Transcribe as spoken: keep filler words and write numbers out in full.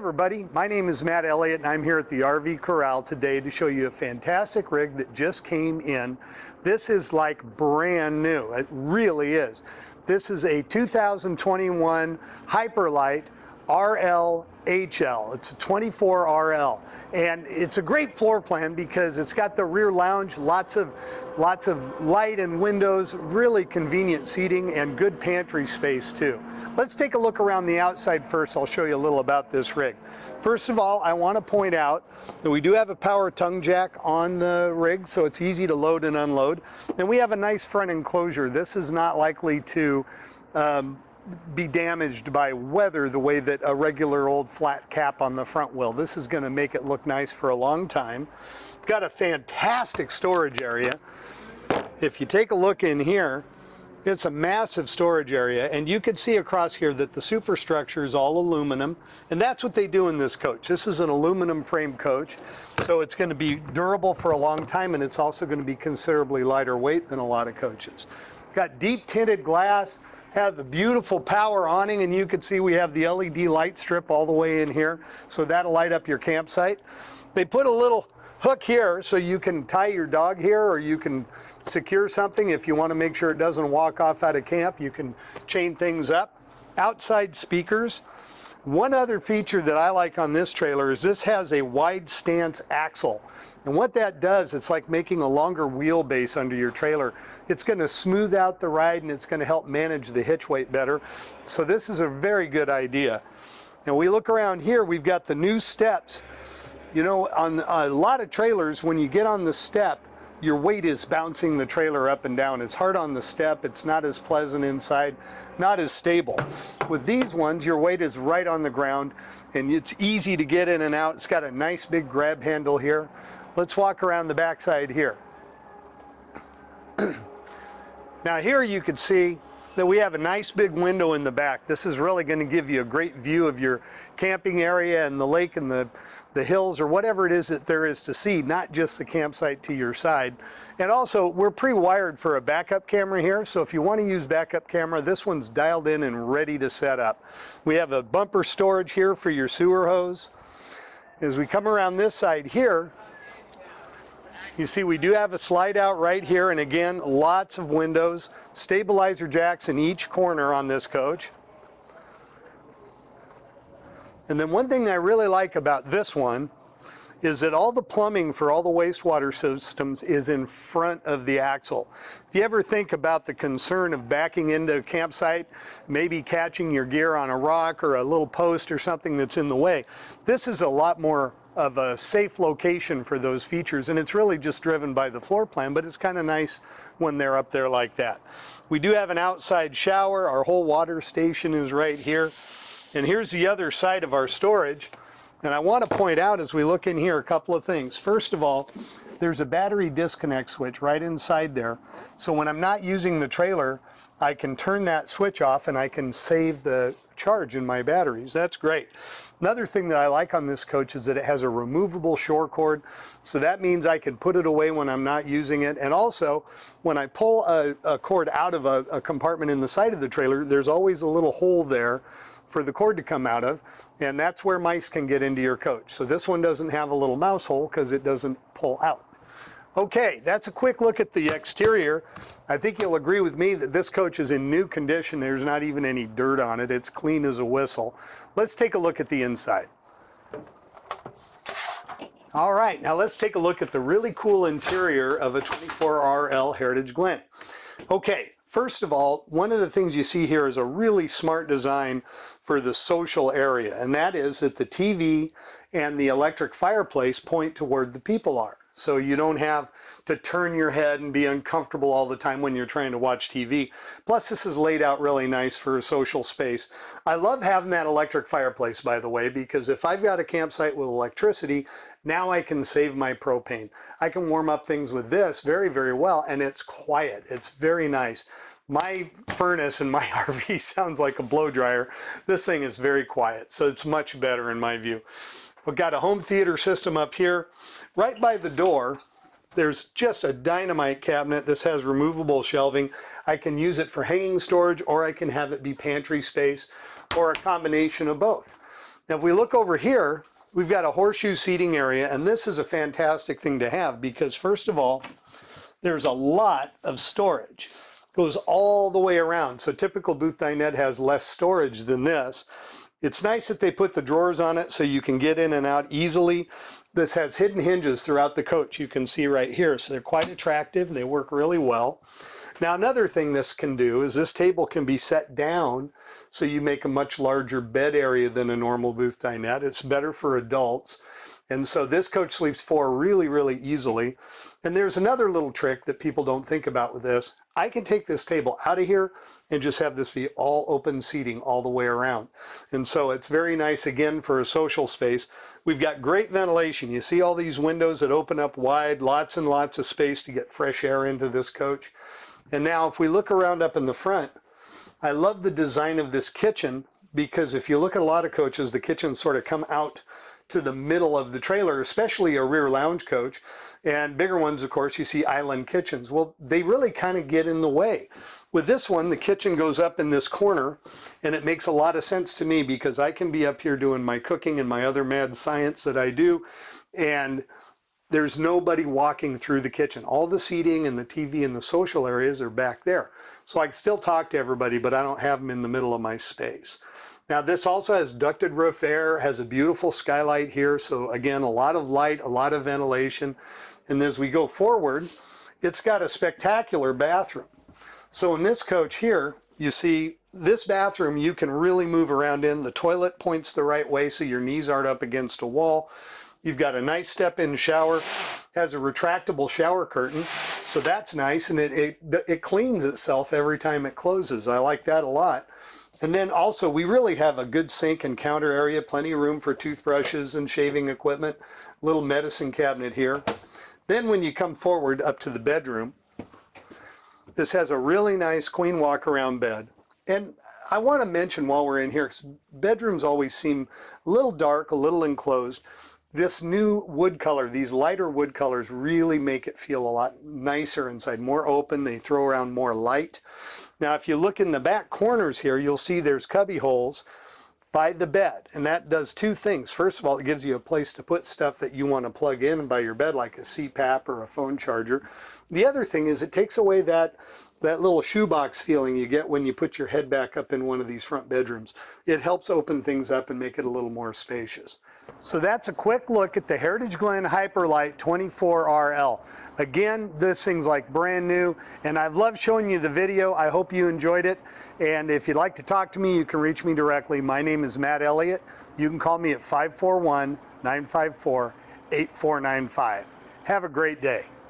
everybody, my name is Matt Elliott and I'm here at the R V Corral today to show you a fantastic rig that just came in. This is like brand new, it really is. This is a two thousand twenty-one Hyperlite R L H L. It's a twenty-four R L, and it's a great floor plan because it's got the rear lounge, lots of lots of light and windows, really convenient seating, and good pantry space too. Let's take a look around the outside first. I'll show you a little about this rig. First of all, I want to point out that we do have a power tongue jack on the rig, so it's easy to load and unload. And we have a nice front enclosure. This is not likely to um, be damaged by weather the way that a regular old flat cap on the front will. This is going to make it look nice for a long time. Got a fantastic storage area. If you take a look in here, it's a massive storage area, and you can see across here that the superstructure is all aluminum, and that's what they do in this coach. This is an aluminum frame coach, so it's going to be durable for a long time, and it's also going to be considerably lighter weight than a lot of coaches. Got deep tinted glass, have the beautiful power awning, and you can see we have the L E D light strip all the way in here, so that'll light up your campsite. They put a little hook here so you can tie your dog here, or you can secure something if you want to make sure it doesn't walk off out of camp. You can chain things up. Outside speakers. One other feature that I like on this trailer is this has a wide stance axle. And what that does, it's like making a longer wheelbase under your trailer. It's going to smooth out the ride, and it's going to help manage the hitch weight better. So this is a very good idea. Now we look around here, we've got the new steps. You know, on a lot of trailers, when you get on the step, your weight is bouncing the trailer up and down. It's hard on the step, it's not as pleasant inside, not as stable. With these ones, your weight is right on the ground, and it's easy to get in and out. It's got a nice big grab handle here. Let's walk around the backside here. Now here you can see that we have a nice big window in the back. This is really going to give you a great view of your camping area and the lake and the, the hills, or whatever it is that there is to see, not just the campsite to your side. And also, we're pre-wired for a backup camera here, so if you want to use backup camera, this one's dialed in and ready to set up. We have a bumper storage here for your sewer hose. As we come around this side here, you see we do have a slide out right here, and again, lots of windows, stabilizer jacks in each corner on this coach. And then one thing that I really like about this one is that all the plumbing for all the wastewater systems is in front of the axle. If you ever think about the concern of backing into a campsite, maybe catching your gear on a rock or a little post or something that's in the way, this is a lot more of a safe location for those features, and it's really just driven by the floor plan, but it's kind of nice when they're up there like that. We do have an outside shower. Our whole water station is right here, and here's the other side of our storage. And I want to point out as we look in here a couple of things. First of all, there's a battery disconnect switch right inside there, so when I'm not using the trailer, I can turn that switch off and I can save the charge in my batteries. That's great. Another thing that I like on this coach is that it has a removable shore cord, so that means I can put it away when I'm not using it. And also, when I pull a, a cord out of a, a compartment in the side of the trailer, there's always a little hole there for the cord to come out of, and that's where mice can get into your coach. So this one doesn't have a little mouse hole because it doesn't pull out. Okay, that's a quick look at the exterior. I think you'll agree with me that this coach is in new condition. There's not even any dirt on it. It's clean as a whistle. Let's take a look at the inside. All right, now let's take a look at the really cool interior of a twenty-four R L Heritage Glen. Okay, first of all, one of the things you see here is a really smart design for the social area, and that is that the T V and the electric fireplace point to where the people are. So you don't have to turn your head and be uncomfortable all the time when you're trying to watch T V. Plus, this is laid out really nice for a social space. I love having that electric fireplace, by the way, because if I've got a campsite with electricity, now I can save my propane. I can warm up things with this very, very well, and it's quiet. It's very nice. My furnace in my R V sounds like a blow dryer. This thing is very quiet, so it's much better in my view. We've got a home theater system up here. Right by the door, there's just a dynamite cabinet. This has removable shelving. I can use it for hanging storage, or I can have it be pantry space, or a combination of both. Now if we look over here, we've got a horseshoe seating area, and this is a fantastic thing to have because first of all, there's a lot of storage. It goes all the way around. So typical booth dinette has less storage than this. It's nice that they put the drawers on it so you can get in and out easily. This has hidden hinges throughout the coach, you can see right here. So they're quite attractive, they work really well. Now another thing this can do is this table can be set down so you make a much larger bed area than a normal booth dinette. It's better for adults. And so this coach sleeps four really, really easily. And there's another little trick that people don't think about with this. I can take this table out of here and just have this be all open seating all the way around. And so it's very nice again for a social space. We've got great ventilation. You see all these windows that open up wide, lots and lots of space to get fresh air into this coach. And now if we look around up in the front, I love the design of this kitchen because if you look at a lot of coaches, the kitchens sort of come out to the middle of the trailer, especially a rear lounge coach. And bigger ones, of course, you see island kitchens. Well, they really kind of get in the way. With this one, the kitchen goes up in this corner, and it makes a lot of sense to me because I can be up here doing my cooking and my other mad science that I do, and there's nobody walking through the kitchen. All the seating and the T V and the social areas are back there. So I can still talk to everybody, but I don't have them in the middle of my space. Now this also has ducted roof air, has a beautiful skylight here. So again, a lot of light, a lot of ventilation. And as we go forward, it's got a spectacular bathroom. So in this coach here, you see this bathroom you can really move around in. The toilet points the right way so your knees aren't up against a wall. You've got a nice step-in shower, has a retractable shower curtain, so that's nice, and it, it, it cleans itself every time it closes. I like that a lot. And then also we really have a good sink and counter area, plenty of room for toothbrushes and shaving equipment, little medicine cabinet here. Then when you come forward up to the bedroom, this has a really nice queen walk-around bed. And I want to mention while we're in here, because bedrooms always seem a little dark, a little enclosed. This new wood color, these lighter wood colors really make it feel a lot nicer inside, more open. They throw around more light. Now, if you look in the back corners here, you'll see there's cubby holes by the bed, and that does two things. First of all, it gives you a place to put stuff that you want to plug in by your bed, like a C PAP or a phone charger. The other thing is it takes away that, that little shoebox feeling you get when you put your head back up in one of these front bedrooms. It helps open things up and make it a little more spacious. So that's a quick look at the Heritage Glen Hyperlite twenty-four R L. Again, this thing's like brand new, and I've loved showing you the video. I hope you enjoyed it. And if you'd like to talk to me, you can reach me directly. My name is Matt Elliott. You can call me at five four one, nine five four, eight four nine five. Have a great day.